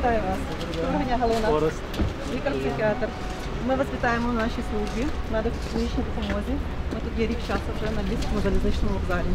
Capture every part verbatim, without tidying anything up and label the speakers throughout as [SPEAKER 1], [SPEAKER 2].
[SPEAKER 1] Вітаю вас. Доброго дня, Галина. Лікар-психіатр. Ми вас вітаємо в нашій службі, медико-психологічній допомозі. Ми тут є рік часу вже на Львівському залізничному вокзалі.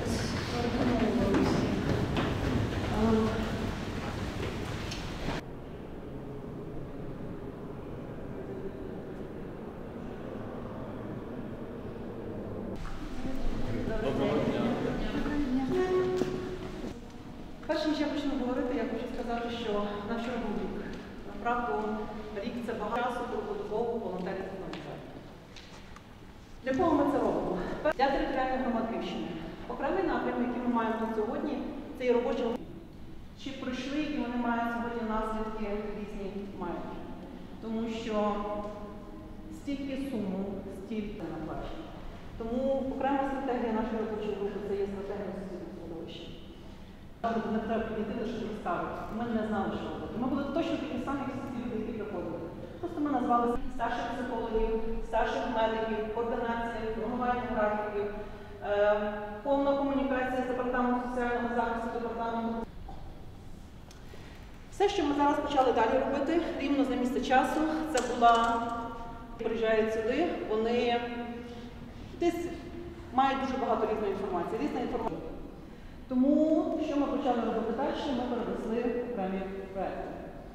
[SPEAKER 1] Перш ніж я почну говорити, я хочу сказати, що на вчора був рік. Направду, рік – це багато часу, круглодобово, волонтерів та організацій. Для кого ми це робимо? Для територіальних громад Львівщини. Окремий напрям, який ми маємо тут сьогодні, це є робоча група. Чи пройшли, і вони мають сьогодні наслідки різні мають. Тому що стільки суму, стільки на бачу. Тому окрема стратегія нашої робочої групи – це є стратегія суспільного середовища. Не треба підійти, лише розставити. Ми не знали, що робити. Ми були точно такі самі, як всі люди, які приходили. Просто ми назвали старших психологів, старших медиків, координація, формування графіків, е, повна комунікація з департаментом соціального захисту, департаментом. Все, що ми зараз почали далі робити, рівно за місце часу, це була, приїжджають сюди, вони десь мають дуже багато різної інформації, різна інформація. Тому, що ми почали робити далі, ми перенесли окремі проекти.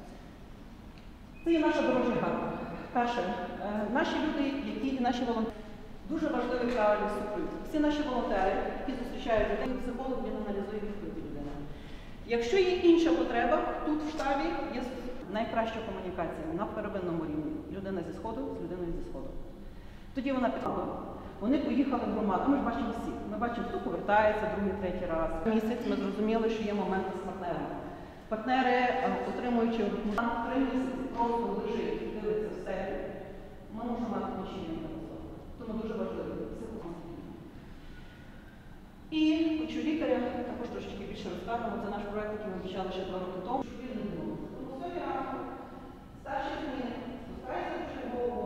[SPEAKER 1] Це є наша дорожня карта. Перше, наші люди, які наші волонтери, дуже важливий правильний супровід. Всі наші волонтери, які зустрічають людей, психолог, він аналізує відповіді людини. Якщо є інша потреба, тут в штабі є найкраща комунікація на первинному рівні. Людина зі Сходу з людиною зі Сходу. Тоді вона підходила. Вони поїхали в громаду, ми ж бачимо всіх. Ми бачимо, хто повертається другий, третій раз. Місяць ми зрозуміли, що є моменти з партнерами. Партнери, отримуючи три місяці, просто лежить, дивиться в стелі, ми можемо мати нічого не розуміти. Тому дуже важливо психологія. І хочу лікаря, також трошки більше розкажемо. Це наш проєкт, який ми почали ще два роки тому. Тому сьогодні ранку старші зміни спускаються дуже довго.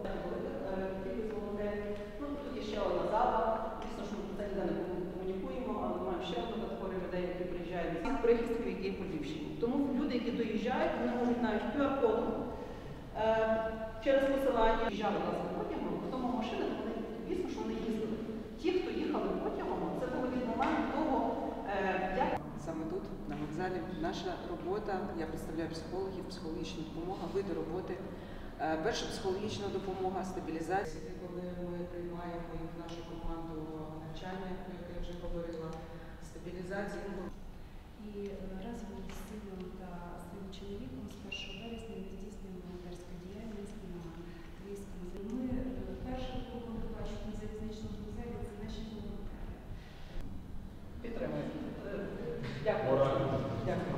[SPEAKER 1] Ще одна зала. Звісно, що ми про це ніде не комунікуємо, але маємо ще одну категорію людей, які приїжджають з всіх прихистків, які є по Львівщині. Тому люди, які доїжджають, вони можуть навіть кю ар кодом е, через посилання їжджали власне потягом, потім машини, вони, звісно, що вони їздили. Ті, хто їхали потягом, це було від моменту того, е, як...
[SPEAKER 2] Саме тут, на вокзалі, наша робота, я представляю психологів, психологічна допомога, види роботи. Перша психологічна допомога, стабілізація, коли ми приймаємо їх в нашу команду навчання, про яке я вже говорила, стабілізація.
[SPEAKER 3] І разом з сином та своїм чоловіком з першого вересня ми здійснюємо волонтерську діяльність на Львівському залізничному. Ми перше, кого ми бачимо на залізничному вокзалі, це наші волонтери.
[SPEAKER 1] Підтримуємо. Дякую. Дякую.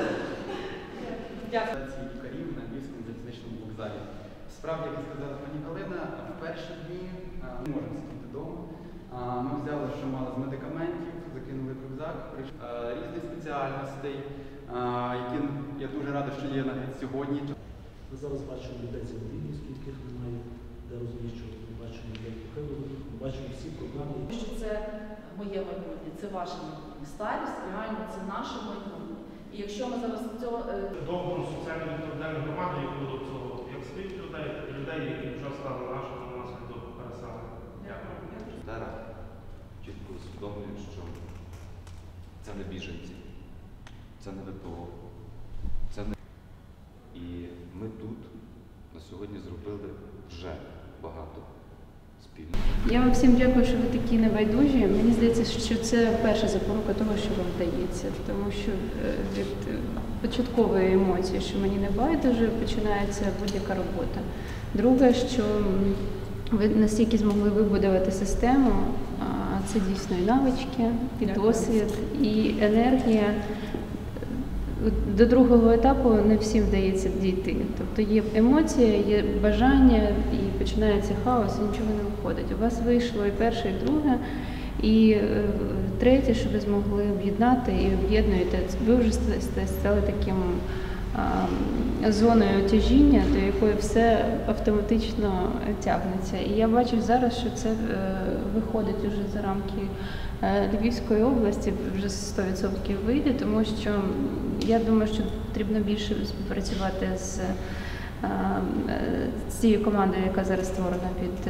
[SPEAKER 1] Дякую.
[SPEAKER 4] Лікарів на Львівському залізничному вокзалі. Справді, як сказала пані Галина, в перші дні ми можемо сидіти вдома. Ми взяли, що мало з медикаментів, закинули в рюкзак, різних спеціальностей, які я дуже радий, що є навіть сьогодні.
[SPEAKER 5] Ми зараз бачимо людей цивільних, яких немає, де розміщувати. Ми бачимо людей похилих, ми бачимо всі проблеми.
[SPEAKER 6] Що це моє майбутнє, це ваше майбутнє. Старість, реально, це наше майбутнє. І якщо ми зараз цього...
[SPEAKER 7] Добру соціальну відповідальну громаду, яку до цього, як своїх людей, людей, які вже стали нашими наслідок переселення. Дякую.
[SPEAKER 8] Зараз чітко усвідомлюють, що це не біженці, це не ВПО, це не... І ми тут на сьогодні зробили вже багато спільно.
[SPEAKER 3] Я вам всім дякую, що ви такі небайдужі. Мені здається, що це перша запорука того, що вам вдається. Тому що від початкової емоції, що мені не байдуже, починається будь-яка робота. Друге, що ви настільки змогли вибудувати систему, це дійсно і навички, і досвід, і енергія. До другого етапу не всім вдається дійти. Тобто є емоція, є бажання, і починається хаос, і нічого не виходить. У вас вийшло і перше, і друге, і е, третє, що ви змогли об'єднати і об'єднуєте. Ви вже стали таким а, зоною тяжіння, до якої все автоматично тягнеться. І я бачу зараз, що це е, виходить уже за рамки е, Львівської області, вже сто відсотків вийде, тому що я думаю, що потрібно більше співпрацювати з з цією командою, яка зараз створена під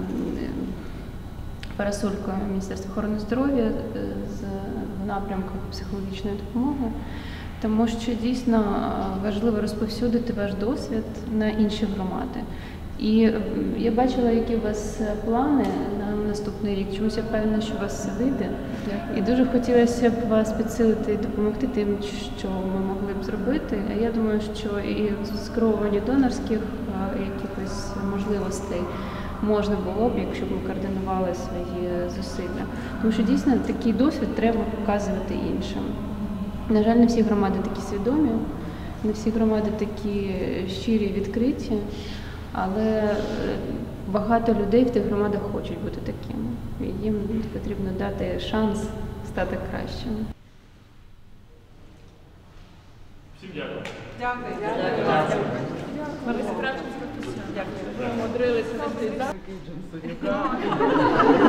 [SPEAKER 3] парасолькою Міністерства охорони здоров'я з в напрямку психологічної допомоги, тому що дійсно важливо розповсюдити ваш досвід на інші громади. І я бачила, які у вас плани на наступний рік. Чомусь я впевнена, що у вас все вийде. І дуже хотілося б вас підсилити і допомогти тим, що ми могли б зробити. А я думаю, що і скеровування донорських якихось можливостей можна було б, якщо б ми координували свої зусилля. Тому що дійсно такий досвід треба показувати іншим. На жаль, не всі громади такі свідомі, не всі громади такі щирі і відкриті. Але багато людей в тих громадах хочуть бути такими. І їм потрібно дати шанс стати кращими.
[SPEAKER 7] Всім дякую.
[SPEAKER 1] Дякую.
[SPEAKER 6] Дякую.
[SPEAKER 1] Дякую. Дякую. Дякую. Дякую.